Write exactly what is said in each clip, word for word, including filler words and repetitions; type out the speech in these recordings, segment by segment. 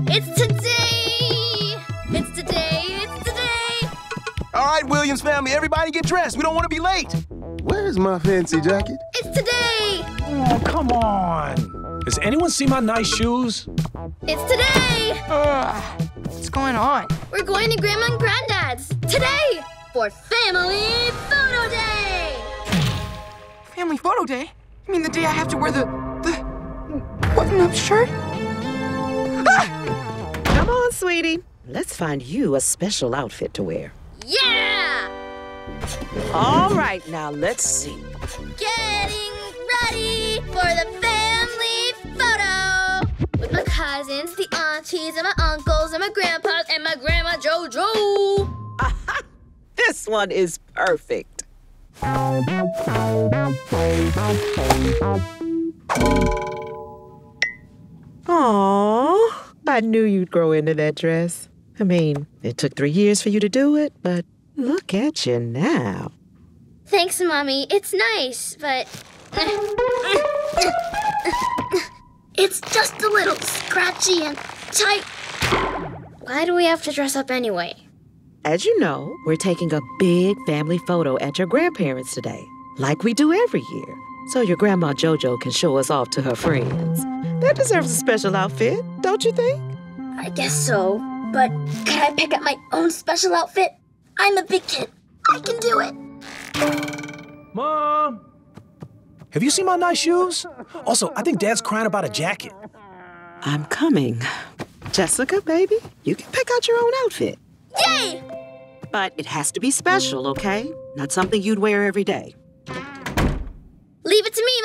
It's today! It's today! It's today! All right, Williams family, everybody get dressed. We don't want to be late. Where's my fancy jacket? It's today! Oh, come on. Does anyone see my nice shoes? It's today! Ugh, what's going on? We're going to Grandma and Granddad's today for Family Photo Day! Family photo day? You mean the day I have to wear the, the button-up shirt? Ah! Come on, sweetie. Let's find you a special outfit to wear. Yeah! All right, now let's see. Getting ready for the family photo! With my cousins, the aunties, and my uncles, and my grandpas, and my grandma JoJo! This one is perfect. Aww, I knew you'd grow into that dress. I mean, it took three years for you to do it, but look at you now. Thanks, Mommy. It's nice, but... it's just a little scratchy and tight. Why do we have to dress up anyway? As you know, we're taking a big family photo at your grandparents' today, like we do every year, so your grandma JoJo can show us off to her friends. That deserves a special outfit, don't you think? I guess so, but can I pick up my own special outfit? I'm a big kid. I can do it. Mom! Have you seen my nice shoes? Also, I think Dad's crying about a jacket. I'm coming. Jessica, baby, you can pick out your own outfit. Yay! But it has to be special, okay? Not something you'd wear every day. Leave it to me,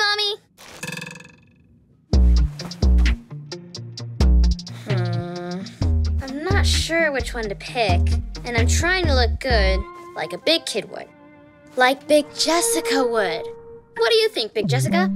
Mommy. Hmm. I'm not sure which one to pick, and I'm trying to look good, like a big kid would. Like Big Jessica would. What do you think, Big Jessica?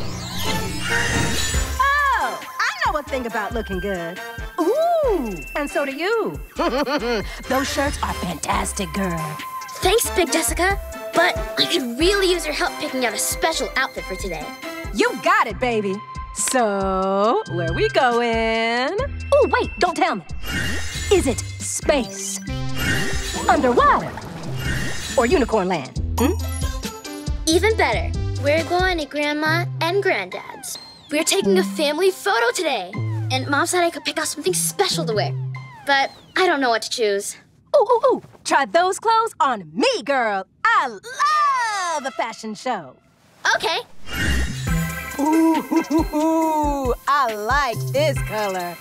Oh, I know a thing about looking good. Ooh, and so do you. Those shirts are fantastic, girl. Thanks, Big Jessica. But I could really use your help picking out a special outfit for today. You got it, baby. So, where we going? Oh, wait, don't tell me. Is it space, underwater, or unicorn land? Hmm? Even better. We're going to Grandma and Granddad's. We're taking a family photo today. And Mom said I could pick out something special to wear. But I don't know what to choose. Ooh, ooh, ooh. Try those clothes on me, girl. I love a fashion show. Okay. Ooh, ooh, I like this color.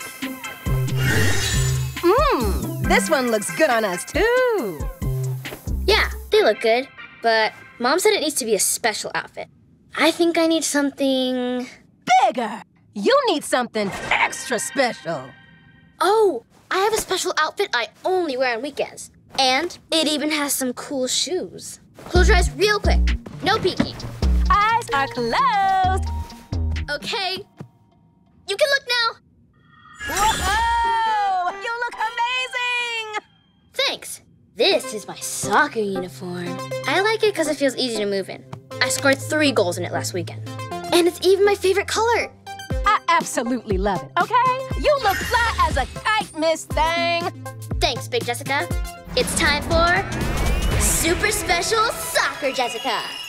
Mmm, this one looks good on us, too. Yeah, they look good. But Mom said it needs to be a special outfit. I think I need something... bigger. You need something extra special. Oh, I have a special outfit I only wear on weekends. And it even has some cool shoes. Close your eyes real quick. No peeking. Eyes are closed. Okay. You can look now. Whoa! You look amazing! Thanks. This is my soccer uniform. I like it because it feels easy to move in. I scored three goals in it last weekend. And it's even my favorite color. I absolutely love it, okay? You look fly as a kite, Miss Thing. Thanks, Big Jessica. It's time for Super Special Soccer Jessica.